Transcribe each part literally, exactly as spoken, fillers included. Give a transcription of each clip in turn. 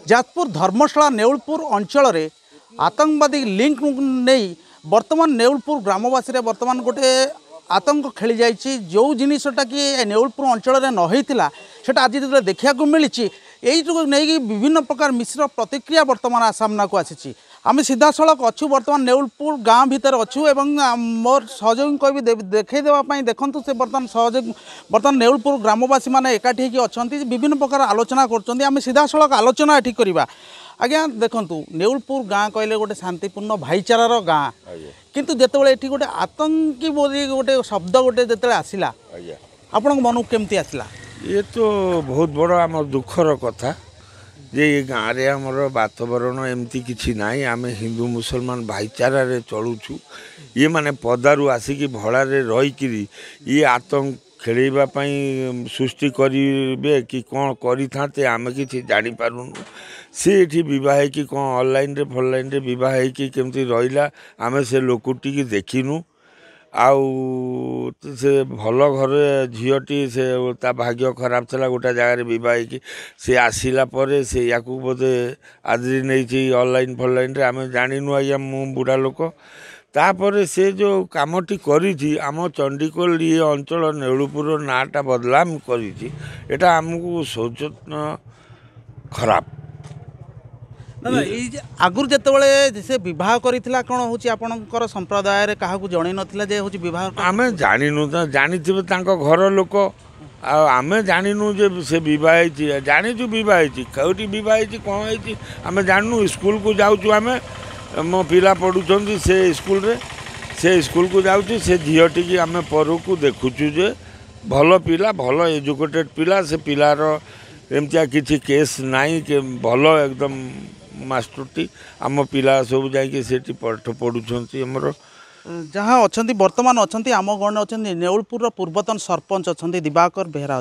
जाजपुर धर्मशाला नेउलपुर अंचल रे आतंकवादी लिंक नहीं वर्तमान नेउलपुर ग्रामवासी रे वर्तमान गोटे आतंक खेली जाइए जो जिनटा कि नेउलपुर अंचल रे न होइतिला सेटा आज जो देखा मिली यही नहीं विभिन्न प्रकार मिश्र प्रतिक्रिया वर्तमान सामना को आसी आम सीधा सड़क अच्छू बर्तमान नेउलपुर गाँव भितर अच्छू एवं मोर सहयोगी कह देखई देवाई देखूँ से बर्तमान सहयोग बर्तमान नेउलपुर ग्रामवासी मैंने एकाठी अच्छा विभिन्न प्रकार आलोचना कर सीधा सड़क आलोचना ये करवा आज्ञा देखूँ नेउलपुर गाँ कहले गोटे शांतिपूर्ण भाईचारार गाँ किंतु जितेबाला ये गोटे आतंकी बोली गोटे शब्द गोटे जो आसला आपण मन केमती आसला ये तो बहुत बड़ आम दुखर कथा जे ये गाँव में आमर वातावरण एमती किसी ना आम हिंदू मुसलमान भाईचारा रे चलुचु ये माने पदारू आसिकी भड़े रहीकि ये आतंक खेलवाई सृष्टि करेंगे कि कौन करते आम कि जापारूँ सी ये बह कि कौन ऑनलाइन रे फनलाइन रे बह कि केमती रहा आम से लोकटी देखिनु आउ से भल घर झीटी से ता भाग्य खराब था गोटे जगार बह कि सी आसला से या बोधे आदरी नहीं ऑनलाइन फनलाइन रे आम जाणीनु आज्ञा मु बुढ़ा लोक तापर से जो कामटी करी आम चंडीकोल ये अंचल नेउलपुर नाटा बदलाम करी एटा आमको शोचन खराब आगुर जिते से बह करता कौन हूँ संप्रदाय क्या जन नाला जे बह आम जाणीनु जानी घर लोक आम जाणीनु जे से बह जानीचु बह कौटी बह कौन है आम जानू स्कूल को जाऊँ आम मो पिला पढ़ुं से स्कूल रे से स्कूल को जाऊँ से झीटी आम पर को देखुचु जे भल पिला भल एजुकेटेड पिला से पिलार एमतिया किसी केस नाई के भल एकदम मास्टरटी आम पिला सब जाकि पाठ पढ़ुंट आमर जहाँ अच्छा बर्तमान अच्छा आम गण अच्छा नेउलपुर पूर्वतन सरपंच अच्छा दिवाकर बेहरा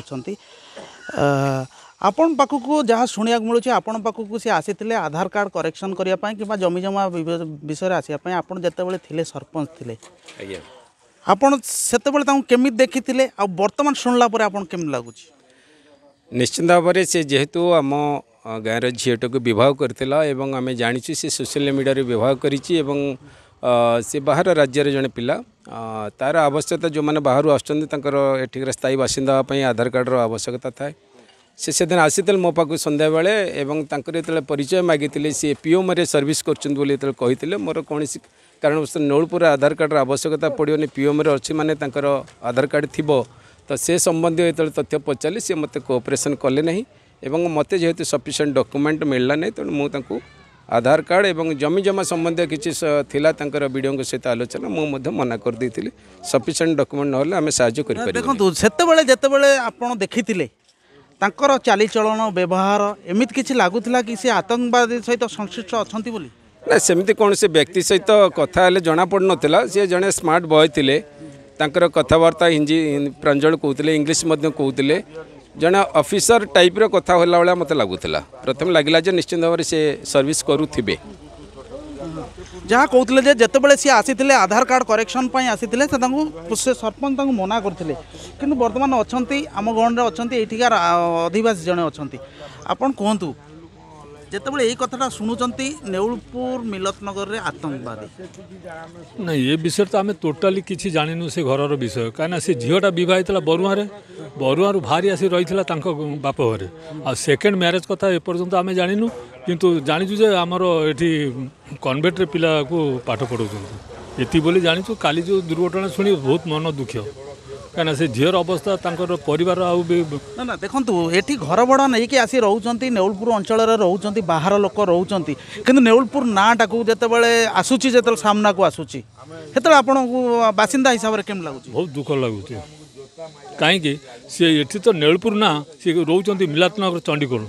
अच्छा आपण पाखक जहाँ शुणा मिलूँ आपण पाखक सी आसी आधार कार्ड करेक्शन करने कि जमी जमा विषय आसपाई आप जिते थे सरपंच थे आपण से केमी देखी आ बर्तमान शुणला केमी लगुच निश्चिंत भाव में से जेहेतु आम गाँव झीट को बह करथिला एवं आम जानी से सोशल मीडिया बह करी से बाहर राज्य जड़े पिला तार आवश्यकता जो मैंने बाहर आठिक स्थायी बासिंदा आधार कार्डर आवश्यकता थाए से से दिन आसी मो पाक संध्या बेले एवं जो परिचय मागी सी पीओम रे सर्विस करते मोर कौन कारण नेउलपुर आधार कार्डर आवश्यकता पड़ोनी पीओम रे अच्छी माने आधार कार्ड थी तो से संबंधी जो तथ्य पचारि सी मत कोऑपरेशन कले नहीं एवं मत जेहेतु सफिशिएंट डॉक्यूमेंट मिलला नहीं तेणु मुझे आधार कार्ड एवं जमी जमा संबंधी किसी थिला वीडियो सहित आलोचना मुझे मना कर देती सफिशिएंट डॉक्यूमेंट ना आम साहाय्य कर देखो से जिते आप देखी तांकर चालीचलन व्यवहार एमती किसी लगुला कि सी आतंकवादी सहित संश्लिष्ट अच्छा बोली ना सेमती कौन से व्यक्ति सहित कथा जना पड़ नाला सी जड़े स्मार्ट बॉय थे तांकर कथबार्ता हिंदी प्रांजल कहते इंग्लीश कहते जड़े ऑफिसर टाइप रो कथा होला वाला मत लगुला प्रथम लगिला जे निश्चित भाव में से सर्विस करुथिबे जहाँ कहते जितेबाला सी आसी आधार कार्ड करेक्शन आसी से सरपंच मना करते कि बर्तमान अच्छा आम गण अच्छा ये अधिवासी जड़े अच्छा आपड़ कहतु जितेबाला यही कथा शुणुंट नेउलपुर मिलतनगर रे आतंकवादी नहीं ये विषय तो आम टोटाली किसी जानिनु से घर विषय कहीं से झीटा बह बरुआ बरुआ बाहरी आसी रही बाप घरे आ सेकेंड मैरेज कथा एपर्यंत आम जानिनु किंतु जानीचु जे आमर एठी कन्वेंट रे पिला को पाठ पढ़ाउछन्ति एति बोली जानीचु काली जो दुर्घटना शुणी बहुत मन दुख कहीं से झीर अवस्था तांकर परिवार आउ ना ना देखंतु एठी घर भड़ा नहीं कि आसी रहउछन्ति नेउलपुर अंचल रे रहउछन्ति बाहर लोक रहउछन्ति किंतु नेउलपुर नाटा को जेतेबेले आसुची जेतेबेले सामना को आसुची हेतले आपण बासिंदा हिसाब रे केम लागुची बहुत दुख लागुची कहीं सी एठी तो नेउलपुर ना सी रहउछन्ति मिलतनगर चंडीगढ़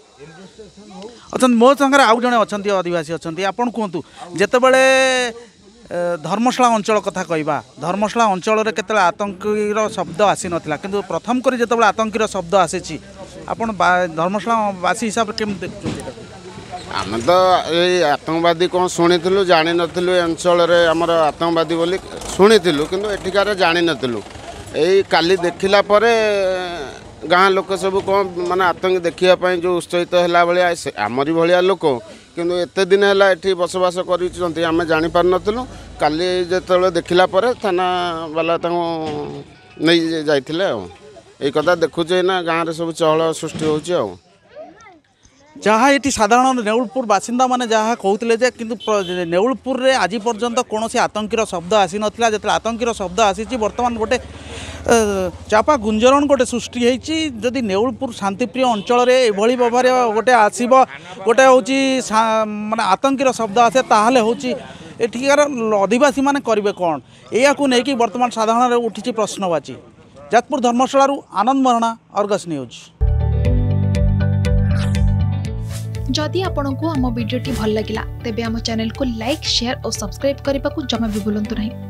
अच्छा मो संगे आउ जड़े अच्छा आदिवासी अच्छा आपड़ कहतु जितेबाला धर्मशाला अंचल कथा कहवा धर्मशाला अंचल केत आतंकीर शब्द आसी नाला कि प्रथम कर जो आतंकीर शब्द आसी आप धर्मशाला बासी हिसाब से देखते आम तो ये आतंकवादी कौन शुणी जानी नु अंचल आमर आतंकवादी बोली शुणी कि एठिकार जानी नु यही काली देखला गाँ लोक सब कौन माने आतंक देखा जो उत्साहित है भाया आमरी भाया लोक किंतु एत दिन है ये बसवास कर आम जापार नु काली जो देखला थाना वाला नहीं जाइए ये कथा देखुचे ना गाँव में सब चहल सृष्टि हो जहाँ ये साधारण नेउलपुर बासिंदा मैंने जहाँ कहते जे किंतु नेउलपुर रे आज पर्यंत कौन आतंकीर शब्द आसी नाला जो आतंकीर शब्द आसी बर्तमान गोटे चापा गुंजरण गोटे सृष्टि होती जदि नेउलपुर शांतिप्रिय अंचल ये भाव गोटे आसब गोटे हूँ माने आतंकीर शब्द आसे ताहले हूँ एठिकार अधिवासी मैंने करेंगे कौन या नहीं बर्तमान साधारण उठी प्रश्नवाची। जाजपुर धर्मशाला आनंद मरणा, अर्गस न्यूज। जदि आपंक आम भिडी भल लगा तेब आम चैनल को लाइक शेयर और सब्सक्राइब करने को जमा भी भूलु नहीं।